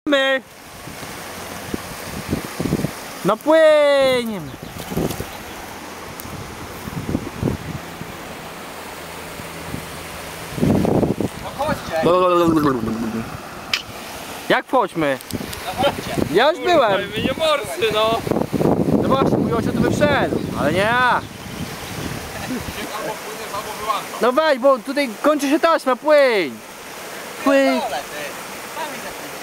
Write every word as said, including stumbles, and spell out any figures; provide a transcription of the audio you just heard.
My. No płyniemy. No chodźcie. Jak wchodźmy? No chodźcie. Ja już byłem. My nie morsy, no. No właśnie, mój ojciec tu by wszedł, ale nie ja. Albo płyniesz, albo wyłączasz. No weź, bo tutaj kończy się taśma, płyń. Płyń. Dole, ty. Tam idę.